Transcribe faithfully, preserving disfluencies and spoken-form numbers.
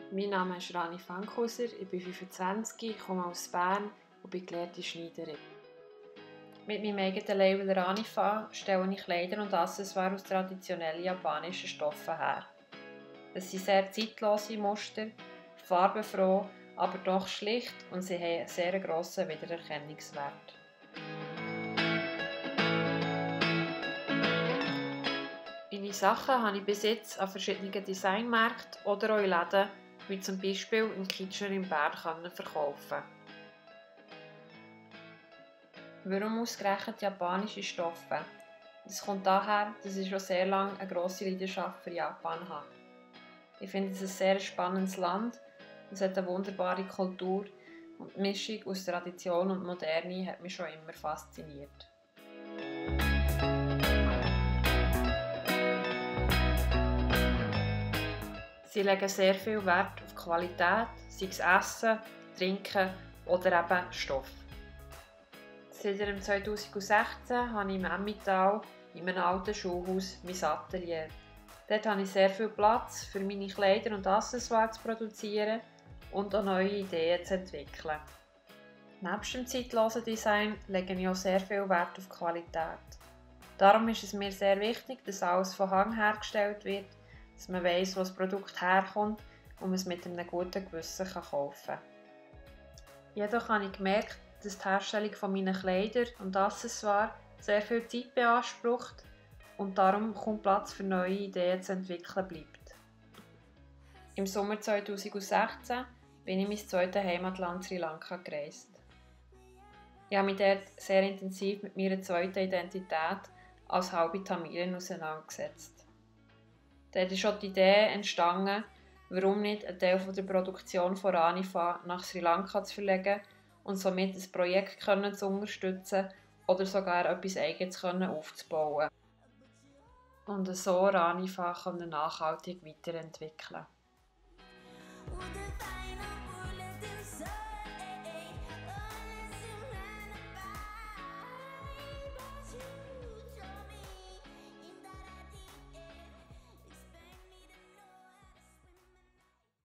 Mein Name ist Rani Fankhauser, ich bin fünfundzwanzig, komme aus Bern und bin gelehrte Schneiderin. Mit meinem eigenen Label Ranifa stelle ich Kleider und Accessoires aus traditionellen japanischen Stoffen her. Es sind sehr zeitlose Muster, farbenfroh, aber doch schlicht und sie haben einen sehr grossen Wiedererkennungswert. Meine Sachen habe ich bis jetzt an verschiedenen Designmärkten oder auch in Läden, wie zum Beispiel im Kitchener in Bern, verkaufen. Warum ausgerechnet japanische Stoffe? Das kommt daher, dass ich schon sehr lange eine grosse Leidenschaft für Japan habe. Ich finde es ein sehr spannendes Land, es hat eine wunderbare Kultur und die Mischung aus Tradition und Moderne hat mich schon immer fasziniert. Sie legen sehr viel Wert auf Qualität, sei es Essen, Trinken oder eben Stoff. Seit zweitausendsechzehn habe ich im Emmental in einem alten Schulhaus mein Atelier. Dort habe ich sehr viel Platz, für meine Kleider und Accessoires zu produzieren und auch neue Ideen zu entwickeln. Neben dem zeitlosen Design lege ich auch sehr viel Wert auf Qualität. Darum ist es mir sehr wichtig, dass alles von Hand hergestellt wird, dass man weiss, wo das Produkt herkommt und man es mit einem guten Gewissen kaufen kann. Jedoch habe ich gemerkt, dass die Herstellung von meinen Kleidern und Accessoires sehr viel Zeit beansprucht und darum kaum Platz für neue Ideen zu entwickeln bleibt. Im Sommer zweitausendsechzehn bin ich in mein zweites Heimatland Sri Lanka gereist. Ich habe mich dort sehr intensiv mit meiner zweiten Identität als halbe Tamilerin auseinandergesetzt. Dort ist auch die Idee entstanden, warum nicht einen Teil der Produktion von Ranifa nach Sri Lanka zu verlegen und somit ein Projekt zu unterstützen oder sogar etwas Eigenes aufzubauen und so Ranifa nachhaltig weiterentwickeln.